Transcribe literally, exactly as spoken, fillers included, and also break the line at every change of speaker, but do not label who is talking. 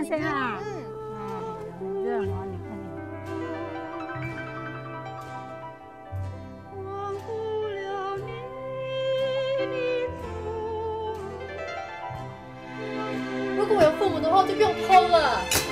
看谁啊？
嗯，
哎，很热哦，你看你。忘不了你的
如果我有父母的话，我就不用偷了。